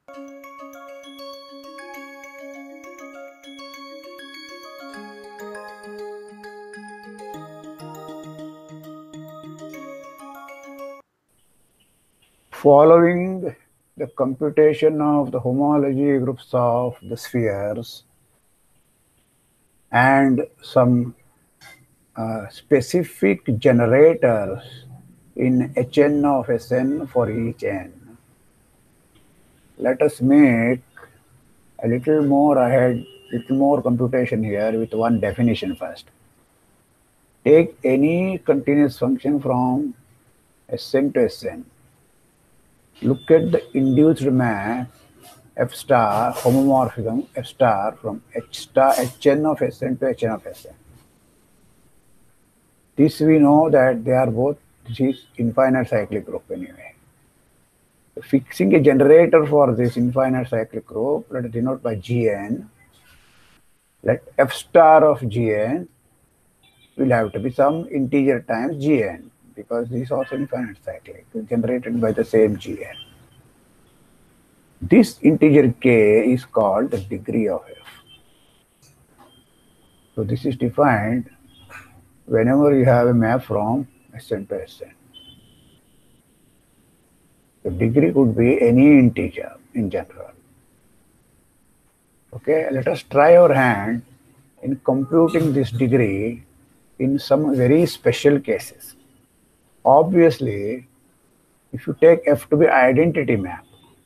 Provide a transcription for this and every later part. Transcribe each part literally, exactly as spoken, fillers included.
Following the computation of the homology groups of the spheres and some uh, specific generators in Hn of Sn for each n, let us make a little more ahead, little more computation here with one definition first. Take any continuous function from Sn to Sn. Look at the induced map F star homomorphism F star from H star Hn of Sn to Hn of Sn. This we know that they are both, this is infinite cyclic group anyway. Fixing a generator for this infinite cyclic group, let us denote by Gn. Let F star of Gn will have to be some integer times Gn, because this is also infinite cyclic, generated by the same Gn. This integer k is called the degree of F. So this is defined whenever you have a map from Sn to Sn. The degree could be any integer in general. Okay, let us try our hand in computing this degree in some very special cases. Obviously, if you take F to be identity map,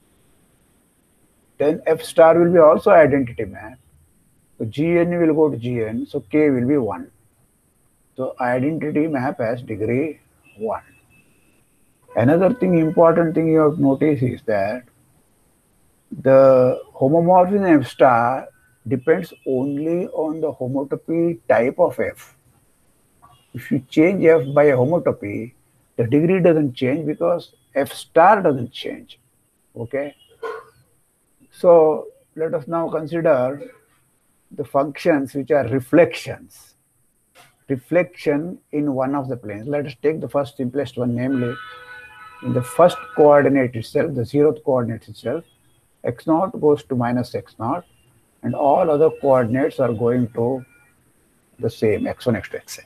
then F star will be also identity map. So Gn will go to Gn, so k will be one. So identity map has degree one. Another thing, important thing you have noticed is that the homomorphism F star depends only on the homotopy type of F. If you change F by a homotopy, the degree doesn't change because F star doesn't change. Okay. So let us now consider the functions which are reflections. Reflection in one of the planes. Let us take the first simplest one, namely in the first coordinate itself, the zeroth coordinate itself, x naught goes to minus x naught, and all other coordinates are going to the same, x one, x two, xn.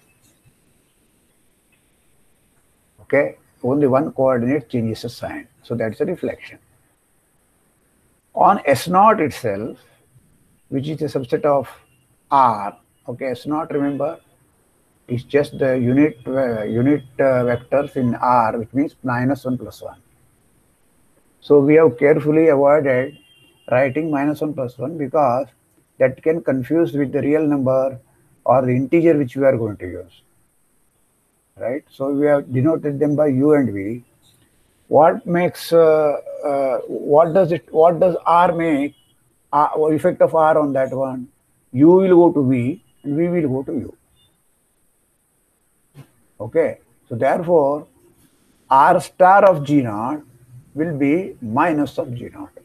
Okay, only one coordinate changes the sign, so that's a reflection. On S naught itself, which is a subset of R, okay, S naught, remember, is just the unit uh, unit uh, vectors in R, which means minus one plus one. So we have carefully avoided writing minus one plus one because that can confuse with the real number or the integer which we are going to use. Right? So we have denoted them by U and V. What makes, uh, uh, what does it, what does R make, uh, effect of R on that one? U will go to V and V will go to U. Okay, so therefore, R star of G naught will be minus of G naught.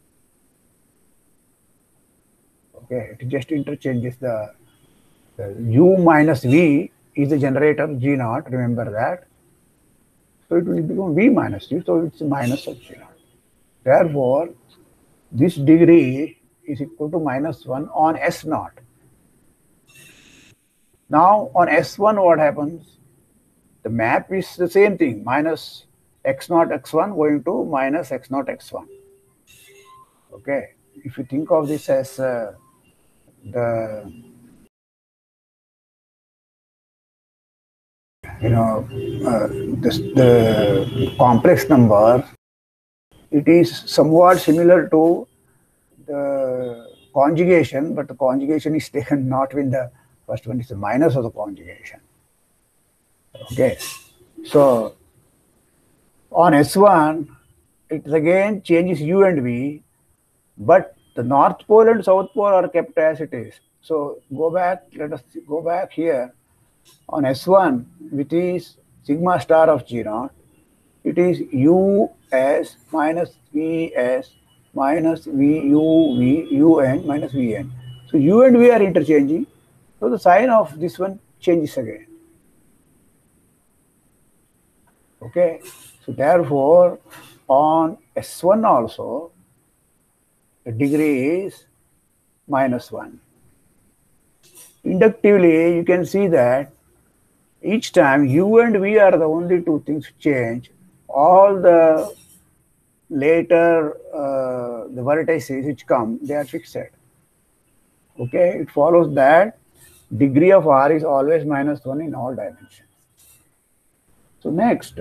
Okay, it just interchanges the, the U minus V is the generator G naught, remember that. So it will become V minus U, so it's minus of G naught. Therefore, this degree is equal to minus one on S naught. Now on S one, what happens? The map is the same thing, minus x naught x one going to minus x naught x one. Okay, if you think of this as uh, the, you know, uh, this, the complex number, it is somewhat similar to the conjugation, but the conjugation is taken not with the first one, is the minus of the conjugation. Okay, so on S one, it again changes U and V, but the north pole and south pole are kept as it is. So go back, let us go back here. On S one, which is sigma star of G naught, it is U S minus V S minus V U V U N minus V N. So U and V are interchanging. So the sign of this one changes again. Okay. So therefore, on S one also, the degree is minus one. Inductively, you can see that each time u and v are the only two things change, all the later uh, the vertices which come, they are fixed. Okay, it follows that degree of R is always minus one in all dimensions. So next,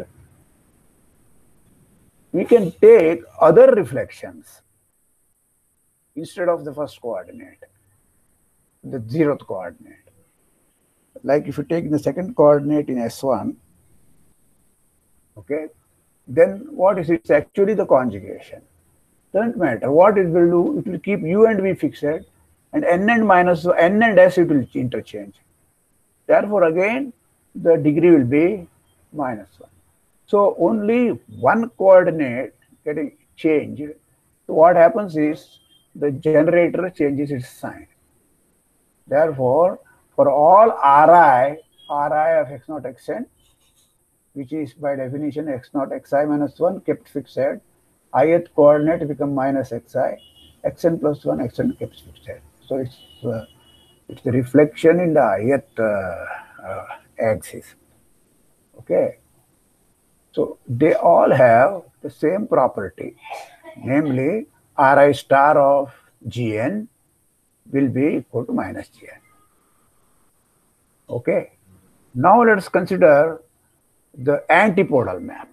we can take other reflections instead of the first coordinate, the zeroth coordinate. Like if you take the second coordinate in S one, okay, then what is it? It's actually the conjugation. Doesn't matter what it will do, it will keep u and v fixed, and n and minus n and s it will interchange. Therefore, again, the degree will be minus one. So only one coordinate getting changed. So what happens is the generator changes its sign. Therefore, for all Ri, Ri of x naught xn, which is by definition x naught xi minus one kept fixed, ith coordinate become minus xi, xn plus one, xn kept fixed. So it's uh, it's the reflection in the ith uh, uh, axis. Okay. So they all have the same property, namely Ri star of Gn will be equal to minus Gn. Okay. Now let us consider the antipodal map.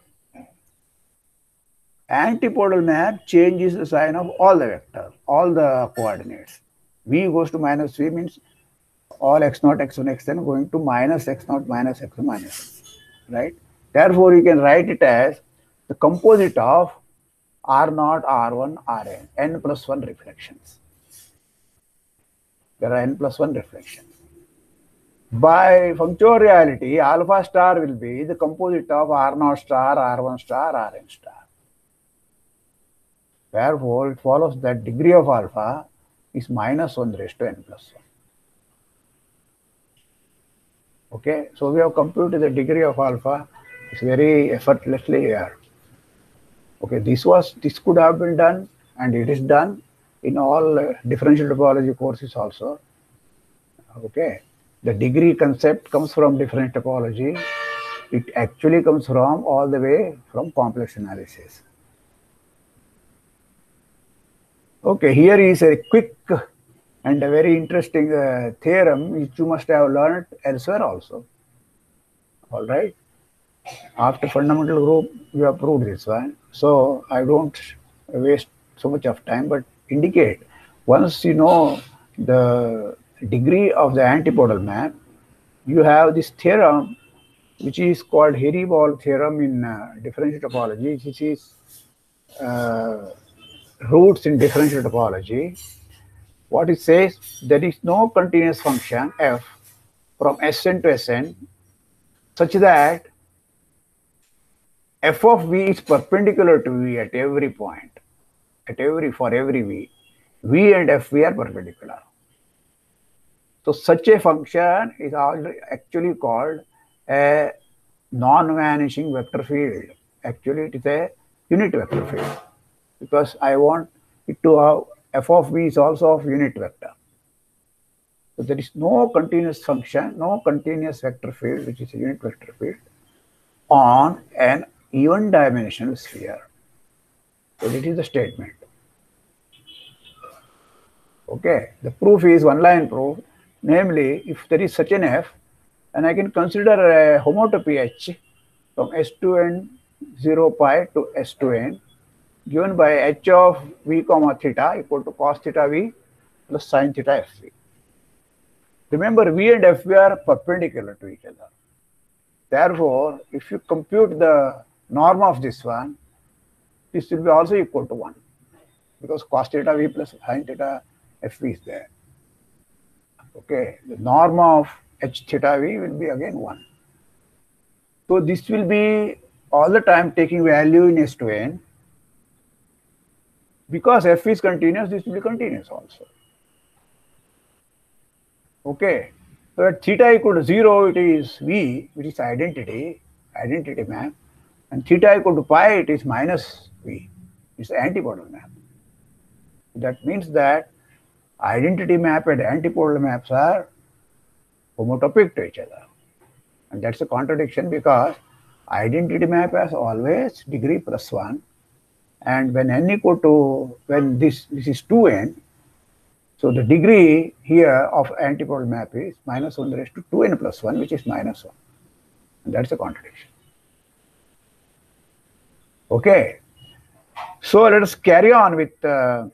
Antipodal map changes the sign of all the vectors, all the coordinates. V goes to minus V means all x naught, x one, xn going to minus x naught, minus x one, minus one, right? Therefore, you can write it as the composite of R naught, R one, Rn, n plus one reflections. There are n plus one reflections. By functoriality, alpha star will be the composite of R naught star, R one star, Rn star. Therefore, it follows that degree of alpha is minus one raised to n plus one. Okay, so we have computed the degree of alpha. It's very effortlessly here. Okay, this was this could have been done, and it is done in all uh, differential topology courses also. Okay, the degree concept comes from differential topology. It actually comes from all the way from complex analysis. Okay, here is a quick and a very interesting uh, theorem which you must have learned elsewhere also. All right. After fundamental group, we have proved this one. So I don't waste so much of time, but indicate once you know the degree of the antipodal map, you have this theorem which is called Hairy-Ball theorem in uh, differential topology, which is uh, roots in differential topology. What it says, there is no continuous function f from Sn to Sn such that f of v is perpendicular to v at every point, at every for every v. V and fv are perpendicular. So such a function is actually called a non-vanishing vector field. Actually, it is a unit vector field because I want it to have f of v is also of unit vector. So there is no continuous function, no continuous vector field, which is a unit vector field, on an even dimensional sphere. So this is the statement. Okay, the proof is one line proof, namely if there is such an f, and I can consider a homotopy h from S to n zero pi to S to n given by h of v comma theta equal to cos theta v plus sin theta fv. Remember, v and fv are perpendicular to each other. Therefore, if you compute the norm of this one, this will be also equal to one because cos theta v plus sin theta fv is there. Okay, the norm of h theta v will be again one. So this will be all the time taking value in S to n. Because f is continuous, this will be continuous also. Okay, so at theta equal to zero, it is v, which is identity, identity map, and theta equal to pi, it is minus v, it's the antipodal map. That means that identity map and antipodal maps are homotopic to each other. And that's a contradiction because identity map has always degree plus one. And when n equal to, when this, this is two n, so the degree here of antipodal map is minus one raised to two n plus one, which is minus one. And that's a contradiction. Okay. So let us carry on with uh,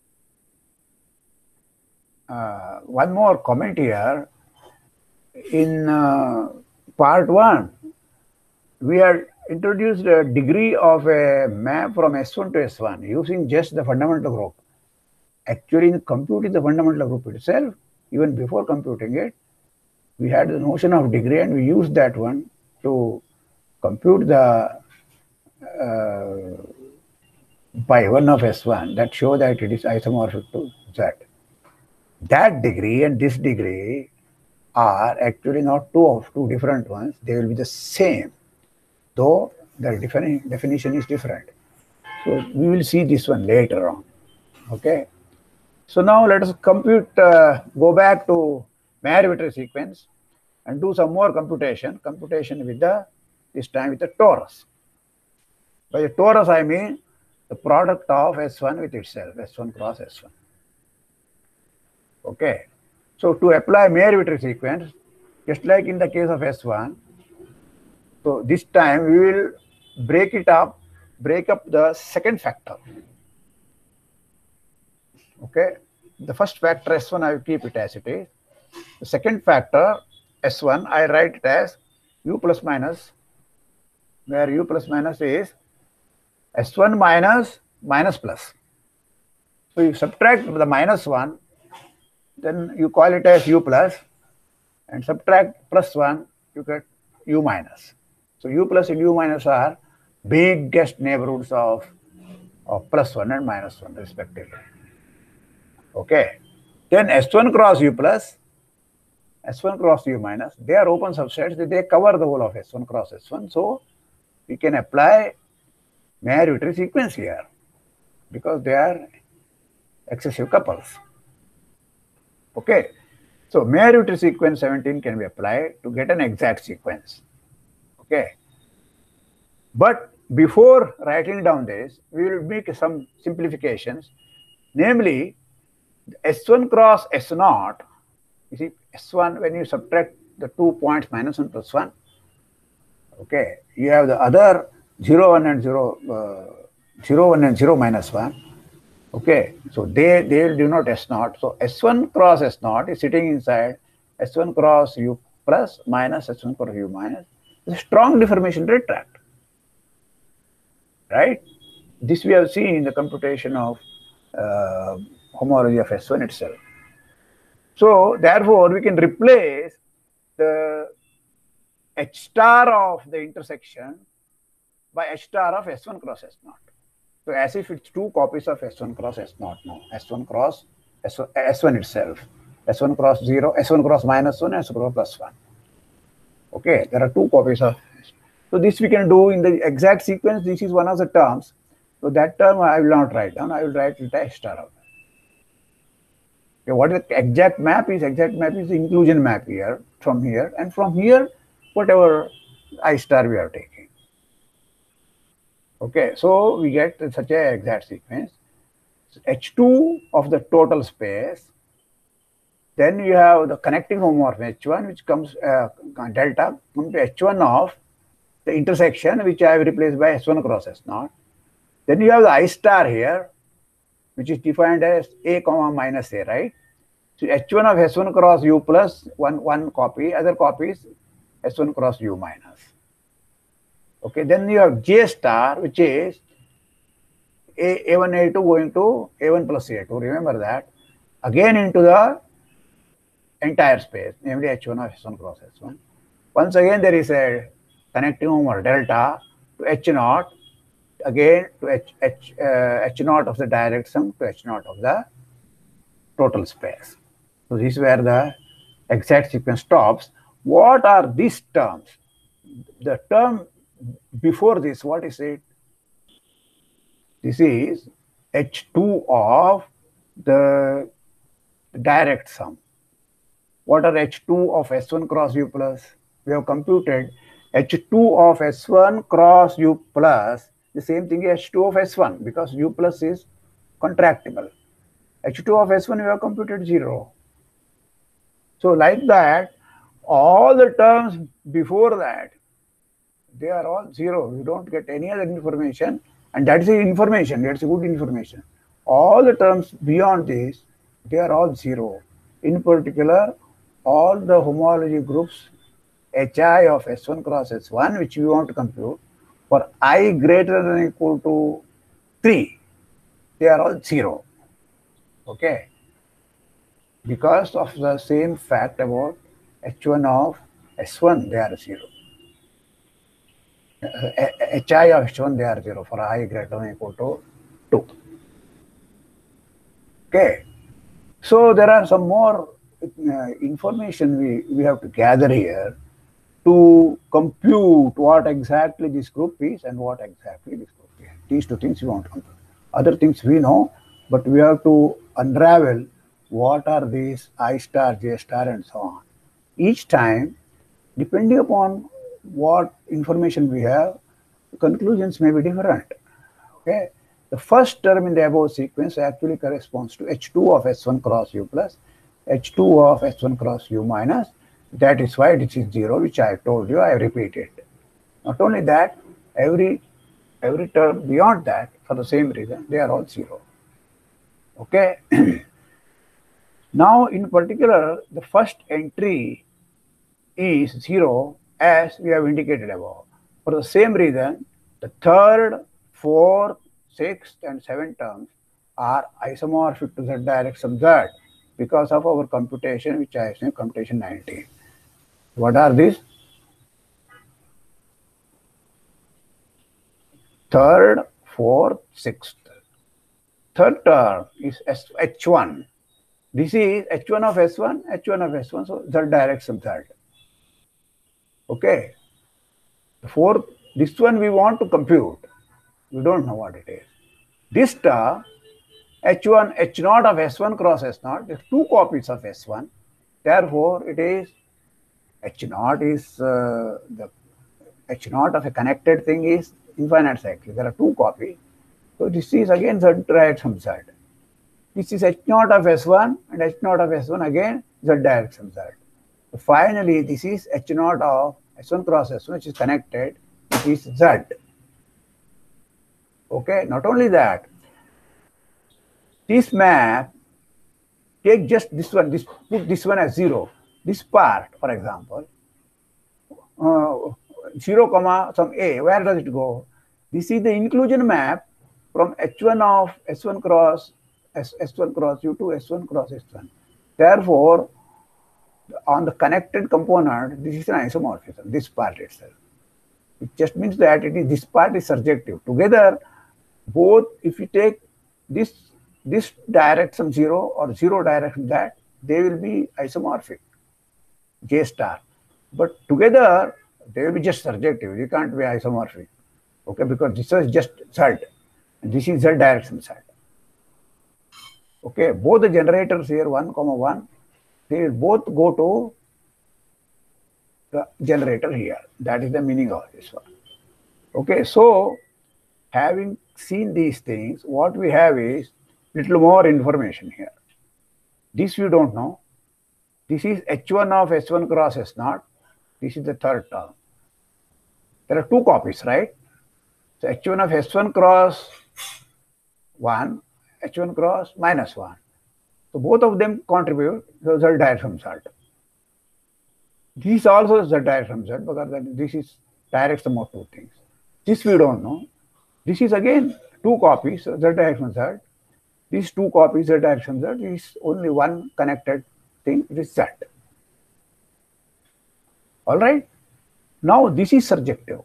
uh, one more comment here. In uh, part one, we had introduced a degree of a map from S one to S one using just the fundamental group. Actually, in computing the fundamental group itself, even before computing it, we had the notion of degree and we used that one to compute the uh, pi one of S one that show that it is isomorphic to Z. That degree and this degree are actually not two of two different ones. They will be the same, though the defini definition is different. So we will see this one later on. Okay. So now let us compute, uh, go back to Mayer-Vitray sequence and do some more computation, computation with the, this time with the torus. By the torus, I mean the product of S one with itself, S one cross S one. Okay. So to apply Mayer-Vitray sequence, just like in the case of S one, so this time we will break it up, break up the second factor. Okay. The first factor S one, I will keep it as it is. The second factor S one, I write it as u plus minus, where u plus minus is S one minus minus plus. So you subtract the minus one, then you call it as u plus, and subtract plus one, you get u minus. So u plus and u minus are biggest neighborhoods of, of plus one and minus one respectively. Okay. Then S one cross u plus, S one cross u minus, they are open subsets, they cover the whole of S one cross S one. So we can apply Mayer-Vitray sequence here because they are excessive couples. Okay. So Mayer-Vitray sequence seventeen can be applied to get an exact sequence. Okay. But before writing down this, we will make some simplifications. Namely, S one cross S zero, you see S one, when you subtract the two points minus one plus one, okay, you have the other zero, one and zero, uh, zero, one and zero minus one. Okay, so they, they do not S zero. So S one cross S zero is sitting inside S one cross U plus minus S one cross U minus. It's a strong deformation rate tract. Right? This we have seen in the computation of uh, homology of S one itself. So therefore, we can replace the H star of the intersection by H star of S one cross S zero. So as if it's two copies of S one cross S zero now. S one cross S one, S one itself. S one cross zero, S one cross minus one, S one cross plus one. Okay, there are two copies of. So this we can do in the exact sequence. This is one of the terms. So that term I will not write down. I will write it as star of. Okay, what is the exact map is? Exact map is the inclusion map here, from here, and from here, whatever I star we are taking. Okay, so we get such a exact sequence. So H two of the total space. Then you have the connecting homomorphism H one, which comes uh, delta comes to H one of the intersection, which I have replaced by S one cross S zero. Then you have the I star here, which is defined as A comma minus A, right? So H one of S one cross U plus one, one copy, other copies S one cross U minus. Okay, then you have J star, which is A, A1, A2 going to A one plus A two. Remember that. Again into the entire space, namely H one of S one cross S one. Once again, there is a connecting over delta to H zero, again to H, H, uh, H zero of the direct sum to H zero of the total space. So this is where the exact sequence stops. What are these terms? The term before this, what is it? This is H two of the direct sum. What are H two of S one cross U plus? We have computed H two of S one cross U plus, the same thing as H two of S one, because U plus is contractible. H two of S one we have computed zero. So like that, all the terms before that, they are all zero. You don't get any other information, and that is the information, that's good information. All the terms beyond this, they are all zero. In particular, all the homology groups Hi of S one cross S one, which we want to compute, for I greater than or equal to three, they are all zero. Okay? Because of the same fact about H one of S one, they are zero. Hi of H one, they are zero for I greater than or equal to two. Okay. So there are some more uh, information we, we have to gather here to compute what exactly this group is and what exactly this group is. These two things we want to compute. Other things we know, but we have to unravel what are these I star, J star, and so on. Each time, depending upon what information we have, the conclusions may be different. Okay. The first term in the above sequence actually corresponds to H two of S one cross U plus, H two of S one cross U minus. That is why this is zero, which I have told you, I have repeated. Not only that, every, every term beyond that, for the same reason, they are all zero. Okay. Now, in particular, the first entry is zero, as we have indicated above. For the same reason, the third, fourth, sixth, and seventh terms are isomorphic to z direct sum z because of our computation, which I have said, computation nineteen. What are these? Third, fourth, sixth. Third term is H one. This is H one of S one, H one of S one, so z direct sum z. Okay. The fourth, this one we want to compute. We don't know what it is. This term, H one, H naught of S one cross S naught, there are two copies of S one. Therefore, it is H naught is uh, the H naught of a connected thing is infinite cyclic. There are two copies. So this is again z direct sum z. This is H naught of S one and H naught of S one again z direct sum z. So finally, this is H naught of S one cross S one, which is connected, which is z. Okay, not only that, this map, take just this one, this put this one as zero. This part, for example, uh, zero comma some a, where does it go? This is the inclusion map from H one of S one cross S, S1 cross U to S one cross S one. Therefore, on the connected component, this is an isomorphism, this part itself. It just means that it is this part is surjective. Together, both, if you take this this direct sum zero or zero direct sum that, they will be isomorphic, J star. But together, they will be just surjective. You can't be isomorphic. Okay, because this is just Z. And this is Z direct sum Z. Okay, both the generators here, one comma one, they will both go to the generator here. That is the meaning of this one. Okay, so having seen these things, what we have is little more information here. This we don't know. This is H one of S one cross S naught. This is the third term. There are two copies, right? So H one of S one cross one, H one cross minus one. So both of them contribute to Z direct sum Z. This also is Z direct sum Z because this is direct sum of two things. This we don't know. This is again two copies, Z direct sum Z. These two copies, Z direct sum Z, is only one connected thing, it is Z. All right. Now this is surjective.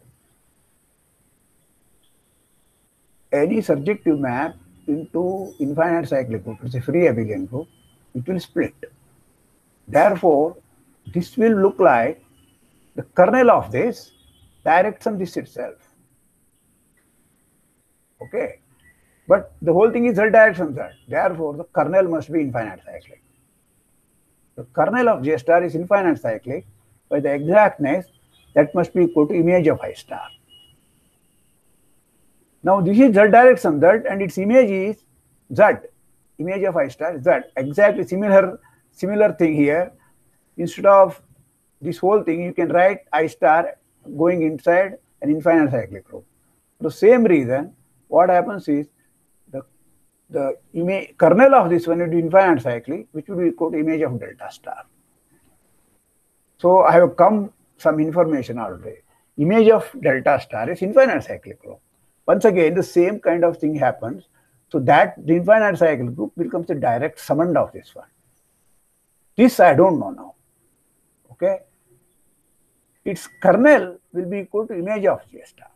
Any surjective map into infinite cyclic group, it's a free abelian group, it will split. Therefore, this will look like the kernel of this direct sum this itself. Okay. But the whole thing is Z direction Z. Therefore, the kernel must be infinite cyclic. The kernel of J star is infinite cyclic. By the exactness, that must be equal to image of I star. Now, this is Z direction Z, and its image is Z. Image of I star is Z. Exactly similar, similar thing here. Instead of this whole thing, you can write I star going inside an infinite cyclic group. For the same reason, what happens is the the image kernel of this one will be infinite cyclic, which will be equal to image of delta star. So I have come some information already. Image of delta star is infinite cyclic group. Once again, the same kind of thing happens. So that the infinite cyclic group becomes the direct summand of this one. This I don't know now. Okay. Its kernel will be equal to image of J star.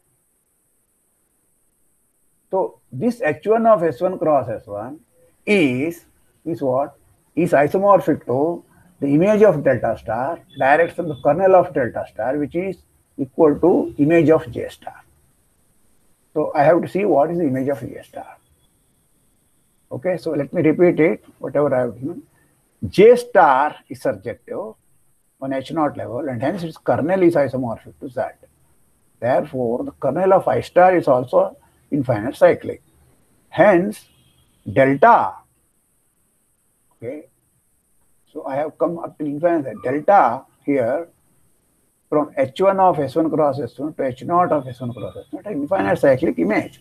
So this H one of S one cross S one is, is what? Is isomorphic to the image of delta star direct from the kernel of delta star, which is equal to image of J star. So I have to see what is the image of J star. Okay, so let me repeat it, whatever I have given. J star is surjective on H naught level, and hence its kernel is isomorphic to Z. Therefore, the kernel of I star is also infinite cyclic. Hence, delta, okay, so I have come up to infinite. Delta here from H one of S one cross S one to H naught of S one cross S one, an infinite cyclic image.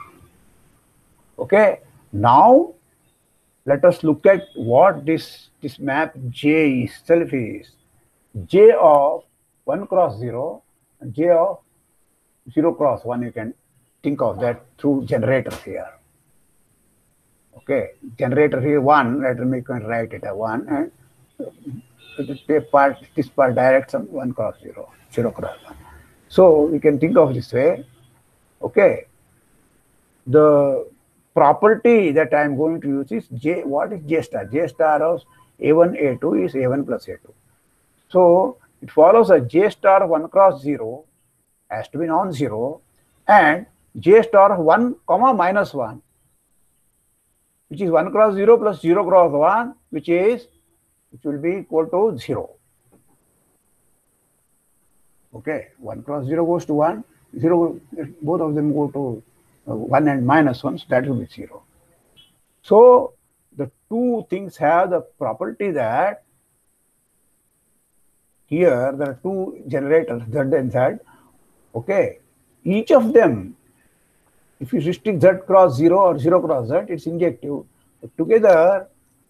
Okay, now let us look at what this, this map J itself is. J of one cross zero and J of zero cross one, you can think of that through generator here. Okay, generator here one, let me write it a one, and this part, this part direction one cross zero, zero cross one. So we can think of this way. Okay, the property that I am going to use is J. What is J star? J star of A one, A two is A one plus A two. So it follows that J star of one cross zero has to be non-zero, and J star of one comma minus one, which is one cross zero plus zero cross one, which is which will be equal to zero. Okay, one cross zero goes to one, zero, both of them go to uh, one and minus one, so that will be zero. So the two things have the property that here there are two generators, Z and Z. Okay, each of them, if you restrict Z cross zero or zero cross Z, it's injective. But together,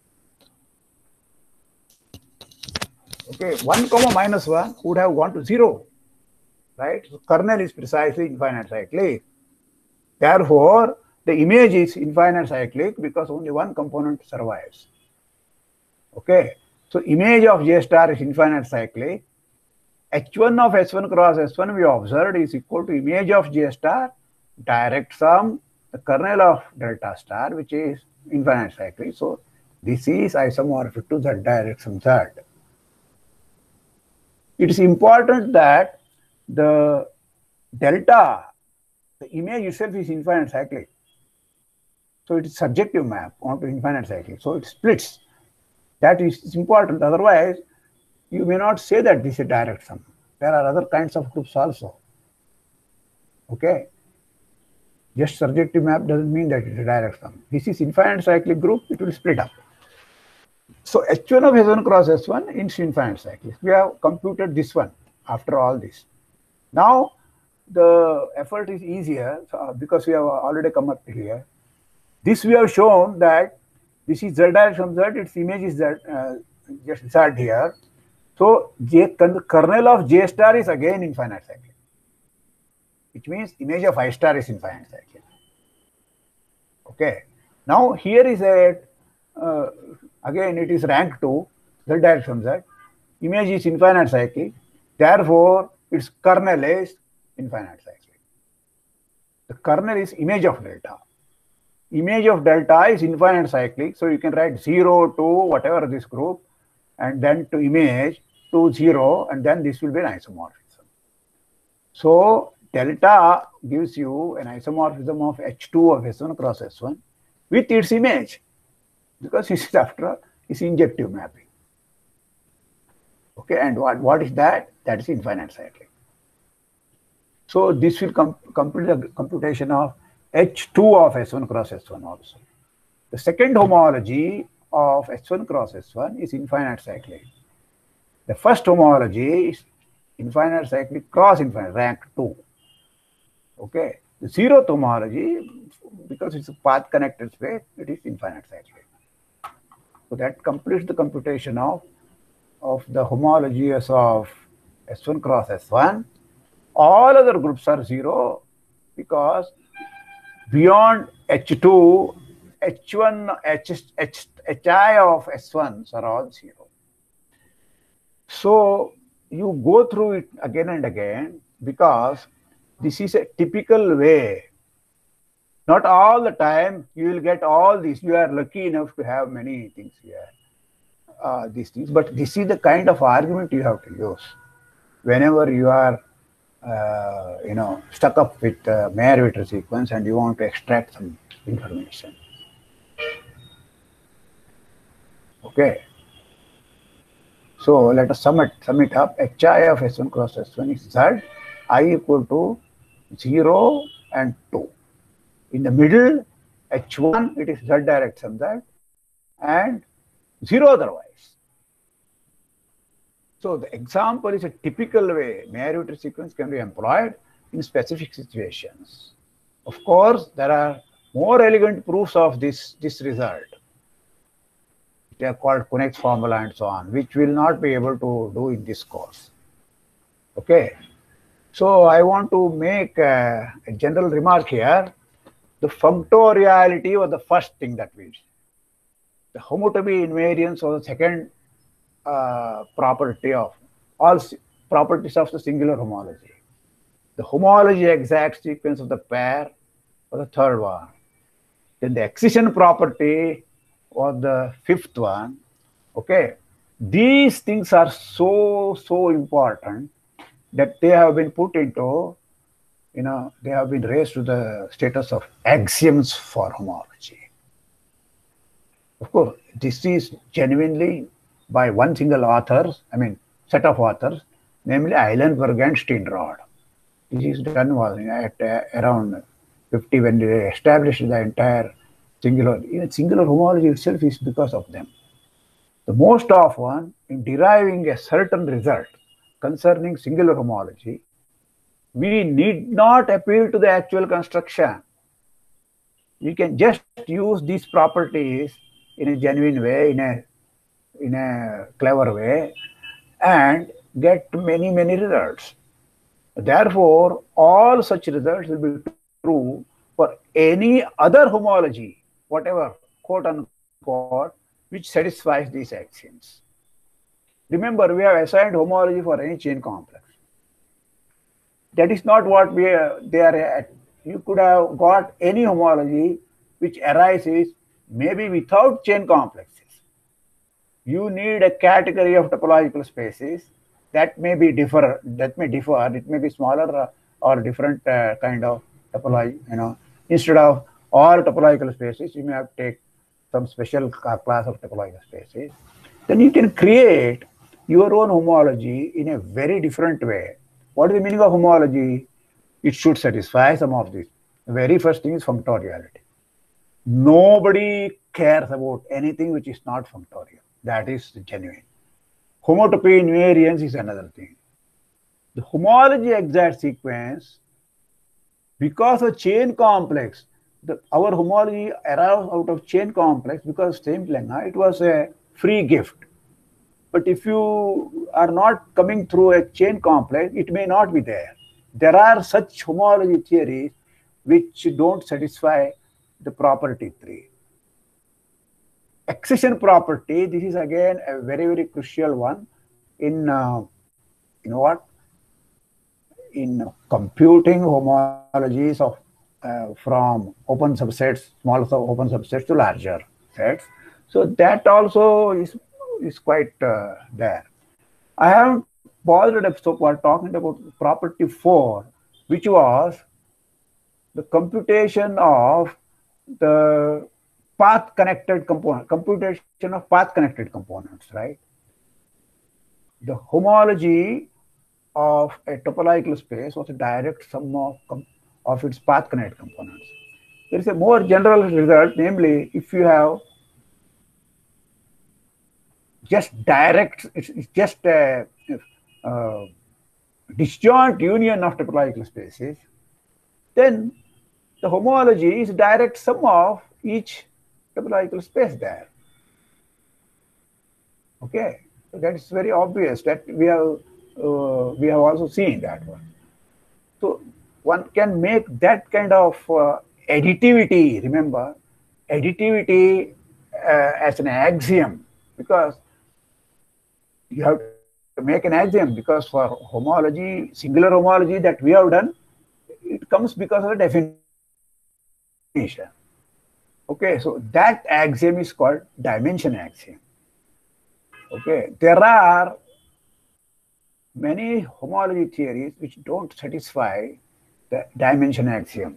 okay, one comma minus one would have gone to zero, right? So kernel is precisely infinite cyclic. Therefore, the image is infinite cyclic because only one component survives. Okay, so image of J star is infinite cyclic. H one of S one cross S one we observed is equal to image of J star direct sum the kernel of delta star, which is infinite cyclic. So this is isomorphic to Z direct sum Z. It is important that the delta, the image itself is infinite cyclic. So it is surjective map onto infinite cyclic. So it splits. That is important. Otherwise, you may not say that this is a direct sum. There are other kinds of groups also. Okay. Just surjective map doesn't mean that it's a direct sum. This is infinite cyclic group, it will split up. So H one of S one cross S one is infinite cyclic. We have computed this one after all this. Now the effort is easier uh, because we have already come up to here. This we have shown that this is Z direction Z, its image is Z, uh, just Z here. So J, the kernel of J star is again infinite cyclic, which means image of I star is infinite cyclic. Okay. Now here is a, uh, again it is rank two, Z direction Z, image is infinite cyclic, therefore its kernel is infinite cyclic. The kernel is image of delta. Image of delta is infinite cyclic, so you can write zero to whatever this group, and then to image to zero, and then this will be an isomorphism. So delta gives you an isomorphism of H two of S one cross S one with its image, because this is after all is injective mapping. Okay, and what, what is that? That is infinite cycling. So this will com complete the computation of H two of S one cross S one also. The second homology of S one cross S one is infinite cyclic. The first homology is infinite cyclic cross infinite, rank two. Okay. The zeroth homology, because it's a path connected space, it is infinite cyclic. So that completes the computation of, of the homologies of S one cross S one. All other groups are zero because beyond H two, H one, H, H, Hi of S ones are all zero. So you go through it again and again because this is a typical way. Not all the time you will get all these. You are lucky enough to have many things here, uh, these things. But this is the kind of argument you have to use whenever you are, uh, you know, stuck up with uh, Mayer-Witter sequence and you want to extract some information. Okay. So let us sum it, sum it up. Hi of S one cross S one is Z, I equal to zero and two. In the middle, H one, it is Z direct sum Z, and zero otherwise. So the example is a typical way Mayer-Witter sequence can be employed in specific situations. Of course, there are more elegant proofs of this, this result. They are called Kunek's formula and so on, which we'll not be able to do in this course. Okay. So I want to make a, a general remark here. The functoriality was the first thing that we did. The homotopy invariance was the second uh, property of all properties of the singular homology. The homology exact sequence of the pair was the third one. Then the excision property was the fifth one. Okay. These things are so, so important that they have been put into, you know, they have been raised to the status of axioms for homology. Of course, this is genuinely by one single author, I mean, set of authors, namely Eilenberg and Steenrod. This is done was at uh, around fifty when they established the entire singular, even singular homology itself is because of them. The most often, in deriving a certain result concerning singular homology, we need not appeal to the actual construction. We can just use these properties in a genuine way, in a, in a clever way, and get many, many results. Therefore, all such results will be true for any other homology, whatever, quote unquote, which satisfies these axioms. Remember, we have assigned homology for any chain complex. That is not what we are, they are at. You could have got any homology which arises maybe without chain complexes. You need a category of topological spaces that may be differ, that may differ, it may be smaller or different uh, kind of topology, you know. Instead of all topological spaces, you may have to take some special class of topological spaces. Then you can create your own homology in a very different way. What is the meaning of homology? It should satisfy some of these. The very first thing is functoriality. Nobody cares about anything which is not functorial. That is genuine. Homotopy invariance is another thing. The homology exact sequence, because of chain complex, the, our homology arose out of chain complex because same length, it was a free gift. But if you are not coming through a chain complex, it may not be there. There are such homology theories which don't satisfy the property three. Accession property, this is again a very, very crucial one in, uh, you know what, in computing homologies of uh, from open subsets, small open subsets to larger sets. So that also is, is quite uh, there. I haven't bothered, so we're talking about property four, which was the computation of the path connected component, computation of path connected components, right? The homology of a topological space was a direct sum of, of its path connected components. There is a more general result, namely, if you have just direct, it's, it's just a, a disjoint union of topological spaces, then the homology is direct sum of each topological space there. Okay, so that's very obvious that we have uh, we have also seen that one. So one can make that kind of uh, additivity. Remember, additivity uh, as an axiom, because you have to make an axiom, because for homology, singular homology that we have done, it comes because of the definition. Okay, so that axiom is called dimension axiom. Okay, there are many homology theories which don't satisfy the dimension axiom,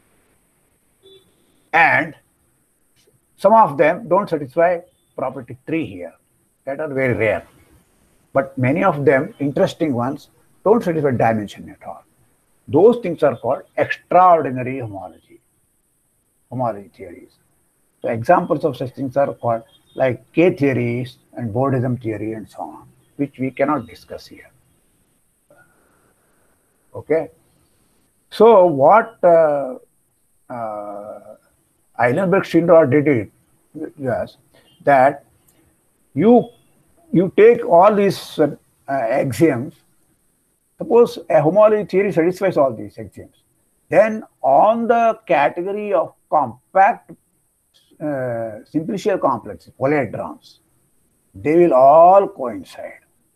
and some of them don't satisfy property three here, that are very rare. But many of them, interesting ones, don't satisfy dimension at all. Those things are called extraordinary homology, homology theories. So examples of such things are called like K theories and Bordism theory and so on, which we cannot discuss here. Okay. So what uh, uh, Eilenberg-Steenrod did it was that you you take all these uh, uh, axioms. Suppose a homology theory satisfies all these axioms, then on the category of compact uh, simplicial complexes, polyhedrons, they will all coincide.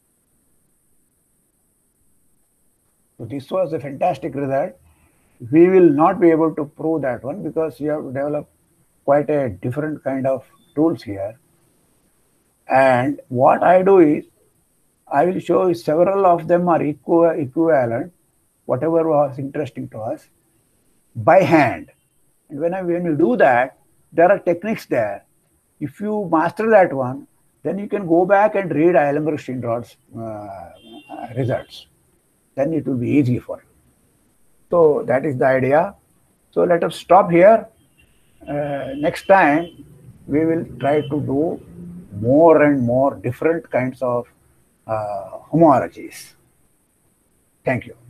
So this was a fantastic result. We will not be able to prove that one because you have to develop quite a different kind of tools here. And what I do is, I will show you several of them are equi equivalent, whatever was interesting to us, by hand. And when, I, when you do that, there are techniques there. If you master that one, then you can go back and read Eilenberg-Steenrod's uh, results. Then it will be easy for you. So that is the idea. So let us stop here. Uh, next time, we will try to do more and more different kinds of uh, homologies. Thank you.